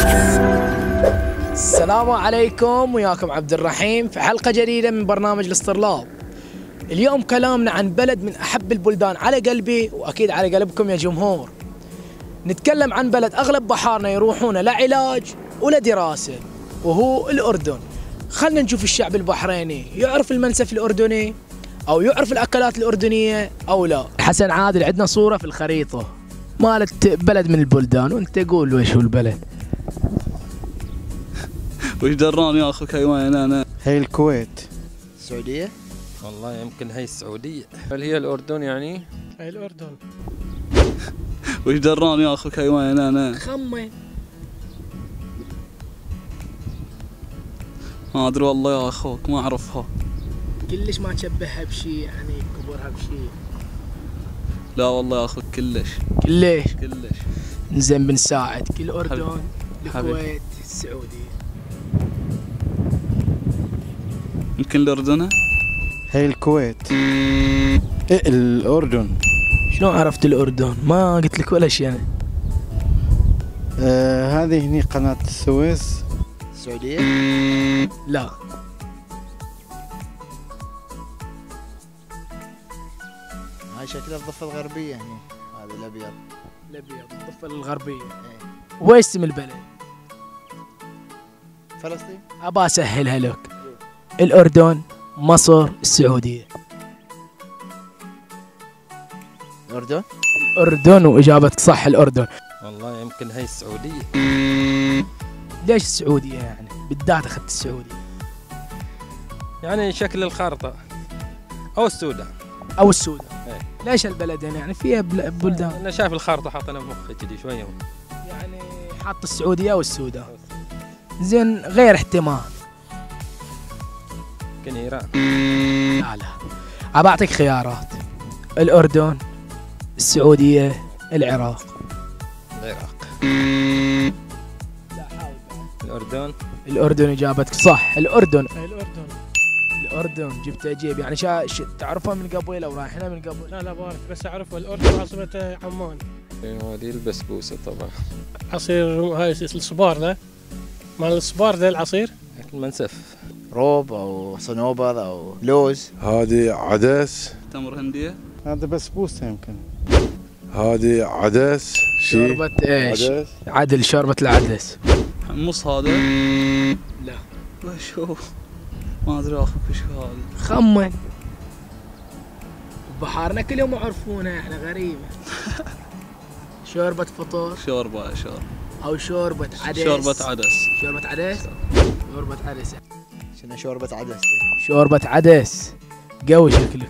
السلام عليكم، وياكم عبد الرحيم في حلقة جديدة من برنامج الاسترلاب. اليوم كلامنا عن بلد من أحب البلدان على قلبي وأكيد على قلبكم يا جمهور. نتكلم عن بلد أغلب بحارنا يروحون لا علاج ولا دراسة، وهو الأردن. خلنا نشوف الشعب البحريني يعرف المنسف الأردني أو يعرف الأكلات الأردنية أو لا. حسن عادل عندنا صورة في الخريطة مالت بلد من البلدان، وانت قول وش هو البلد. وش دراني يا اخوك وين انا؟ هي الكويت. السعودية؟ والله يمكن هي السعودية. هل هي الأردن يعني؟ هي الأردن. وش دراني يا اخوك وين انا؟ خمن. ما ادري والله يا اخوك، ما اعرفها. كلش ما تشبهها بشيء، يعني كبرها بشيء. لا والله يا اخوك كلش. كلش؟ كلش. زين بنساعدك. الأردن، حبيبي. الكويت، السعودية. يمكن الأردن؟ هي الكويت. الأردن. شلون عرفت الأردن؟ ما قلت لك ولا شيء أنا. هذه هني قناة السويس. السعودية؟ لا. هاي شكلها الضفة الغربية هني، هذا الأبيض. الأبيض، الضفة الغربية. إيه. وين اسم البلد؟ فلسطين؟ أبى أسهلها لك. الأردن، مصر، السعودية. الأردن؟ الأردن، وإجابتك صح الأردن. والله يمكن هي السعودية. ليش السعودية يعني؟ بالذات أخذت السعودية. يعني شكل الخارطة أو السودان. أو السودان. إيه. ليش البلدين يعني فيها بلدان؟ أنا شايف الخارطة حاطينها بمخي كذي شوية. يعني حاط السعودية والسودان. زين غير احتمال. يمكن إيران. لا لا، أبى أعطيك خيارات. الأردن، السعودية، العراق. العراق. لا حاول. الأردن. الأردن إجابتك صح. الأردن. الأردن. الأردن جبت أجيب يعني تعرفها من قبل أو رايحينها من قبل؟ لا بعرف، بس أعرف الأردن عاصمة عمان. هذه البسبوسة طبعا. عصير هاي الصبار ذا، مال الصبار ذا العصير. المنسف. روب أو صنوبر أو لوز. هذه عدس. تمر هندية؟ هذا بسبوسة يمكن. هذه عدس. شوربة ايش؟ عدس. عدل، شوربة العدس. حمص هذا؟ لا. وش هو؟ ما ادري يا اخوك وش هذا. خمن. بحارنا كل يوم يعرفونها، احنا غريبة. شوربة فطور شوربة أو شوربة عدس. شوربة عدس. شوربة عدس. شوربة عدس. شنو شوربة عدس؟ شوربة عدس. قوي شكلك.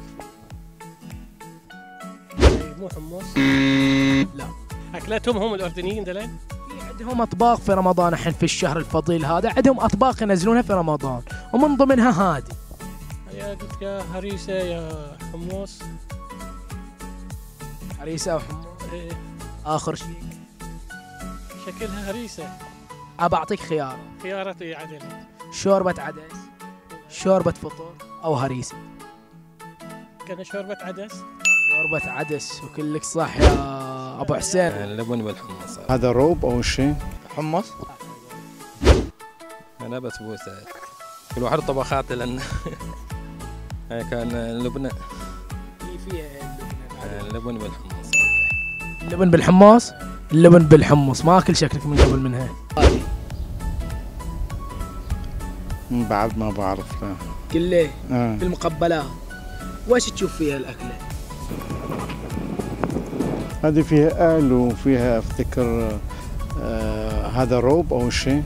مو حمص. لا. أكلتهم هم الأردنيين دلين. في عندهم أطباق في رمضان، الحين في الشهر الفضيل هذا عندهم أطباق ينزلونها في رمضان، ومن ضمنها هذه. يا قلت يا هريسة يا حمص. هريسة وحمص. إيه. آخر شيء شكلها هريسة. أبى أعطيك خيار. خياراتي عدل. شوربة عدس، شوربة فطور، أو هريسة. كان شوربة عدس. شوربة عدس، وكلك صح يا أبو حسين. اللبن بالحمص. هذا روب أو شيء. حمص؟ أنا بسبوسة. كل واحد طبخات لأن هاي كان اللبنة. فيها اللبن بالحمص. اللبن بالحمص. اللبن بالحمص، ما أكل شكلك من قبل منها. بعد ما بعرف لا. كله في المقبلات. وش تشوف فيها الأكلة؟ هذه فيها آل وفيها افتكر هذا روب أو شيء.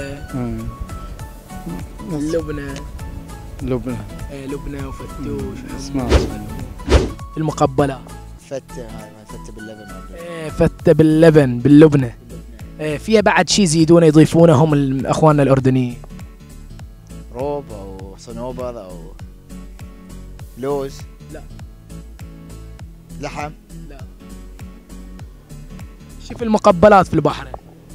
اللبنة. لبنة. لبنة وفتوش. اسمع. في المقبلات. فتة، هاي فتة باللبن. فتة باللبن باللبنة. فيها بعد شيء يزيدونه يضيفونه هم اخواننا الاردنيين. روب او صنوبر او لوز. لا. لحم. لا. شوف المقبلات في البحرين.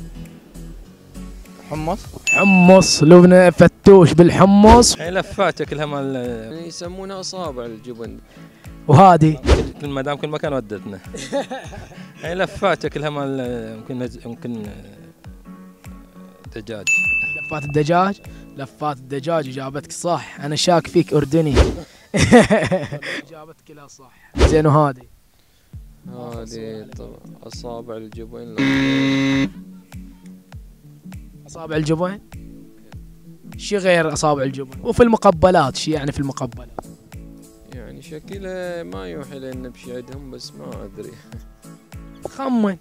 حمص. حمص، لبنة، فتوش بالحمص. هي لفات شكلها مال يسمونها اصابع الجبن. وهذه كل ما دام كل مكان ودتنا. هي لفات شكلها مال يمكن دجاج. لفات الدجاج. لفات الدجاج اجابتك صح، انا شاك فيك اردني. اجابتك كلها صح. زين وهذه هذه اصابع الجبن. اصابع الجبن. شي غير اصابع الجبن وفي المقبلات، شي يعني في المقبلات؟ يعني شكلها ما يوحي لنا بشي عندهم بس ما ادري. خمن.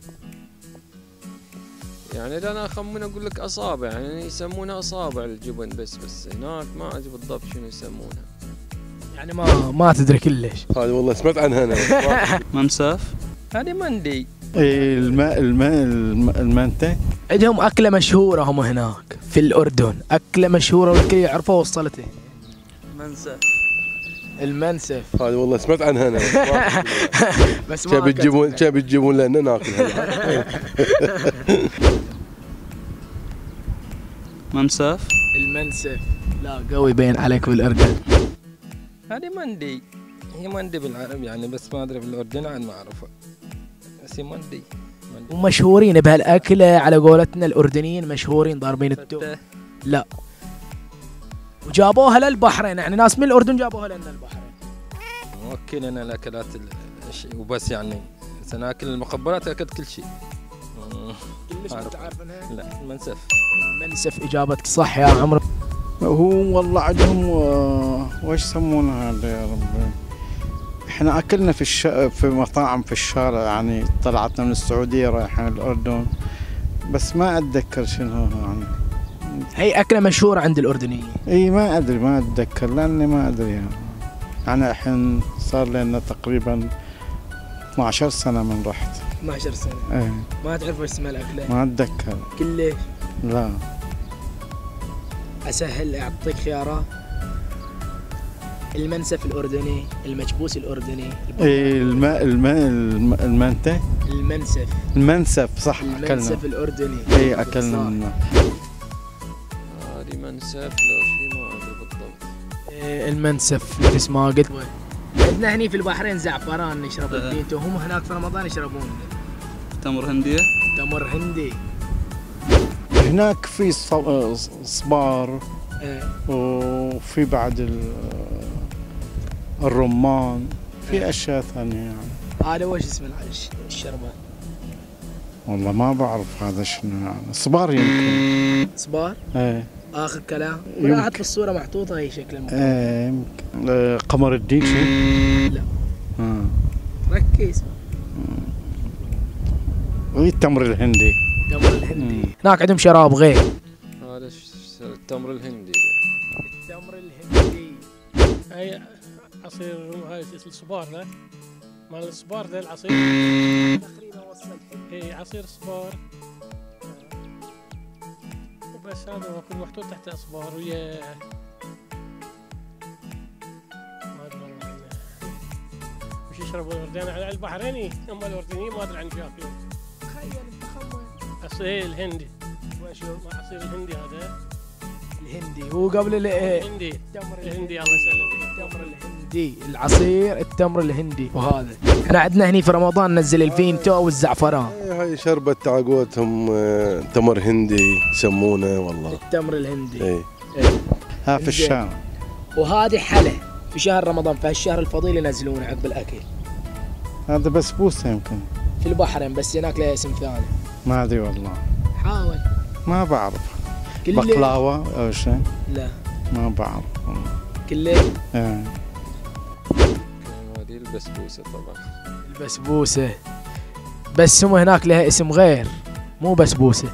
يعني اذا انا اخمن اقول لك اصابع، يعني يسمونها اصابع الجبن بس هناك ما ادري بالضبط شنو يسمونها. يعني ما تدري كلش. هذه والله سمعت عنها انا. ممسف. هذه مندي. إيه، المنتج. عندهم أكلة مشهورة هم هناك في الأردن، أكلة مشهورة والكل يعرفها وصلته. منسف. المنسف. هذه والله سمعت عنها انا. بس ما شاب تجيبون لنا ناكلها. ممسف. المنسف. لا قوي بين عليك بالأردن. هذه مندي، هي مندي بالعربي يعني، بس ما ادري بالاردن عاد ما اعرفها، بس هي مندي. ومشهورين بهالأكلة على قولتنا الأردنيين، مشهورين ضاربين التوم. لا، وجابوها للبحرين، يعني ناس من الأردن جابوها لنا البحرين. موكلنا الاكلات وبس، يعني سناكل المخبرات اكلت كل شيء. كلش ما تعرفنها؟ لا، المنسف. المنسف اجابتك صح يا عمرو. هو والله عندهم وش يسمونها هذا يا ربي؟ احنا اكلنا في مطاعم في الشارع، يعني طلعتنا من السعوديه رايحين الاردن، بس ما اتذكر شنو يعني. هي اكله مشهوره عند الاردنيين. اي ما ادري، ما اتذكر لاني ما ادري يعني. انا الحين صار لنا تقريبا 12 سنه من رحت. 12 سنه. ايه. ما تعرف ايش اسمها الاكله؟ ما اتذكر. كلش؟ لا. اسهل، اعطيك خيارات. المنسف الاردني، المكبوس الاردني. ايه، المنتج. المنسف صح. المنسف الاردني. اي اكلنا منه. هذه منسف لو شيء ما ادري بالضبط. المنسف مثل ما قلت. عندنا هني في البحرين زعفران نشرب البينتو، وهم هناك في رمضان يشربون تمر هندية. تمر هندي. هناك في صبار. وفي بعد الرمان، في اشياء ثانيه يعني. هذا وش اسمه الشربة؟ والله ما بعرف هذا شنو يعني. صبار يمكن. صبار؟ ايه. اخر كلام. راحت في الصورة محطوطة هي شكلها. ايه يمكن. قمر الدين شيء؟ لا. ركز. التمر الهندي. التمر الهندي. هناك عندهم شراب غير. هذا التمر الهندي. التمر الهندي. هاي عصير، هاي الصبار له، مال الصبار ذا العصير. تقريبا وصلت. اي عصير صبار. وبس هذا يكون محطوط تحت اصبار ويا ما ادري والله وش يشربون الاردن على البحريني، هم الاردنيين ما ادري عن شافين. تخيل انت خمن. عصير الهندي. وشو عصير الهندي هذا؟ الهندي هو قبل الهندي. التمر الهندي الله يسلمك. التمر الهندي، العصير التمر الهندي. وهذا احنا عندنا هني في رمضان ننزل الفينتو والزعفران. هاي شربت على قولتهم تمر هندي يسمونه والله. التمر الهندي. ايه. ها في الشارع. وهذه حلا في شهر رمضان، في هالشهر الفضيل ينزلونه عقب الاكل. هذا بسبوسه يمكن. في البحرين بس هناك له اسم ثاني. ما ادري والله. حاول. ما بعرف. بقلاوه او شيء؟ لا ما بعرف والله. كله. ايه. هذه البسبوسه طبعا. البسبوسه بس هم هناك لها اسم غير، مو بسبوسه.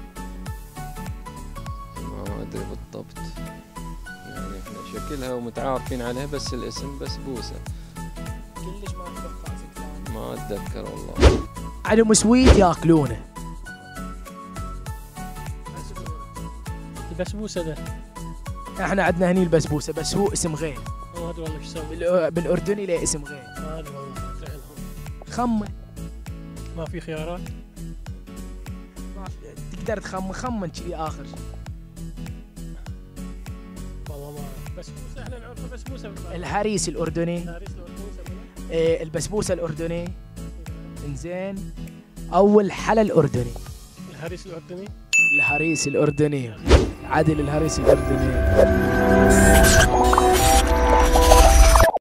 ما ادري بالضبط، يعني احنا شكلها ومتعارفين عليها بس الاسم بسبوسه. كلش ما اتذكر. ما اتذكر والله. عندهم سويت ياكلونه. البسبوسه ذا. احنا عندنا هني البسبوسه بس هو اسم غير. ما ادري والله ايش يسوي. بالاردني له اسم غير. ما ادري والله عنهم. خمن. ما في خيارات. ما تقدر تخمن كذي اخر شيء. والله ما اعرف. بسبوسه احنا نعرفها بسبوسه بالبلد. الهريس الاردني. الهريس الأردني. البسبوسه الاردني. انزين. اول حلا الاردني. الهريس الأردني. الهريس الأردني. عادل الهريس الأردني.